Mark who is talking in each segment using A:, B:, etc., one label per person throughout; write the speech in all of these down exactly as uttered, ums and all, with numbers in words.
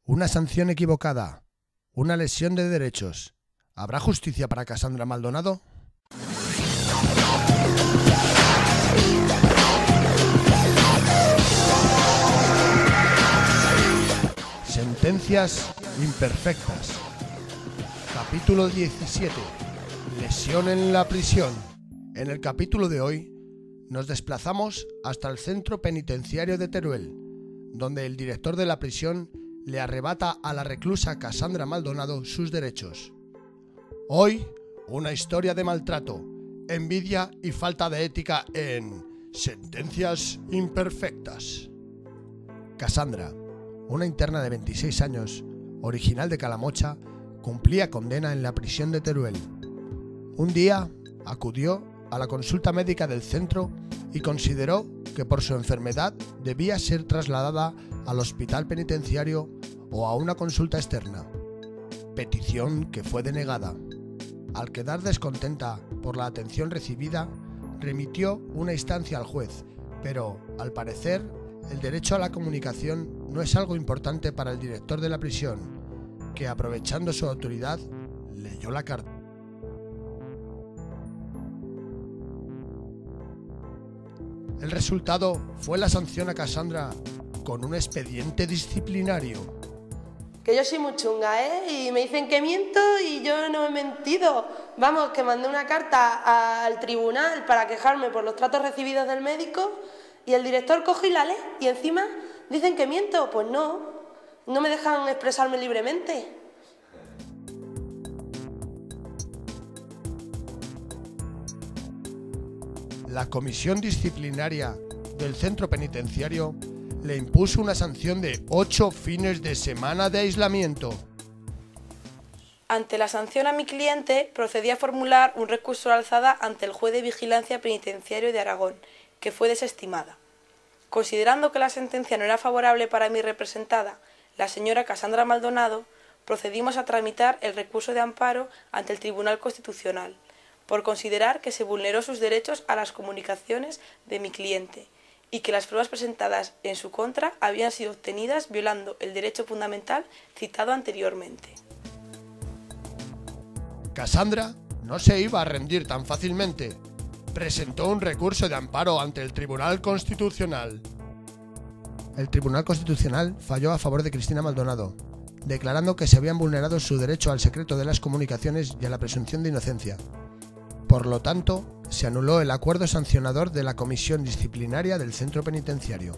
A: Una sanción equivocada. Una lesión de derechos. ¿Habrá justicia para Cassandra Maldonado? Sentencias imperfectas. Capítulo diecisiete. Lesión en la prisión. En el capítulo de hoy nos desplazamos hasta el centro penitenciario de Teruel, donde el director de la prisión le arrebata a la reclusa Cassandra Maldonado sus derechos. Hoy, una historia de maltrato, envidia y falta de ética en Sentencias imperfectas. Cassandra, una interna de veintiséis años, original de Calamocha, cumplía condena en la prisión de Teruel. Un día acudió a la consulta médica del centro y consideró que por su enfermedad debía ser trasladada al hospital penitenciario o a una consulta externa, petición que fue denegada. Al quedar descontenta por la atención recibida, remitió una instancia al juez, pero, al parecer, el derecho a la comunicación no es algo importante para el director de la prisión, que, aprovechando su autoridad, leyó la carta. El resultado fue la sanción a Cassandra con un expediente disciplinario.
B: Que yo soy muy chunga, ¿eh? Y me dicen que miento y yo no he mentido. Vamos, que mandé una carta al tribunal para quejarme por los tratos recibidos del médico y el director coge y la lee y encima dicen que miento. Pues no, no me dejan expresarme libremente.
A: La comisión disciplinaria del centro penitenciario le impuso una sanción de ocho fines de semana de aislamiento.
B: Ante la sanción a mi cliente, procedí a formular un recurso de alzada ante el juez de vigilancia penitenciario de Aragón, que fue desestimada. Considerando que la sentencia no era favorable para mi representada, la señora Cassandra Maldonado, procedimos a tramitar el recurso de amparo ante el Tribunal Constitucional, por considerar que se vulneró sus derechos a las comunicaciones de mi cliente y que las pruebas presentadas en su contra habían sido obtenidas violando el derecho fundamental citado anteriormente.
A: Cassandra no se iba a rendir tan fácilmente. Presentó un recurso de amparo ante el Tribunal Constitucional. El Tribunal Constitucional falló a favor de Cristina Maldonado, declarando que se habían vulnerado su derecho al secreto de las comunicaciones y a la presunción de inocencia. Por lo tanto, se anuló el acuerdo sancionador de la comisión disciplinaria del centro penitenciario.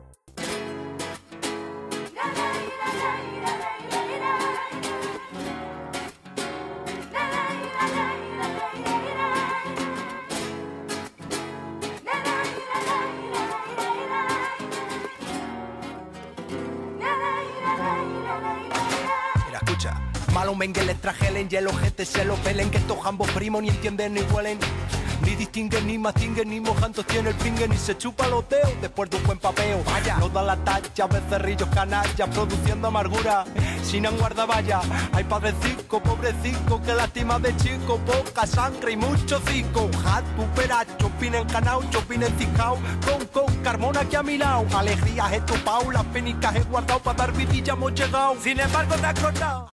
C: Mira, escucha. Malo mengue les trajelen y el ojete se lo pelen, que estos ambos primos ni entienden ni huelen, ni distinguen, ni mastinguen, ni mojantos tiene el pingue, ni se chupa los dedos después de un buen papeo. Vaya, no da la talla, becerrillos canallas, produciendo amargura, sin guardavalla. Hay padrecico, pobrecico, que lástima de chico, poca sangre y mucho cico. Jatu, peracho, pinen canaucho, pinen ciscao, con, con, Carmona que ha mirado. Alegrías he topado, las penicas he guardado, para dar vidilla hemos llegado. Sin embargo te has acordado.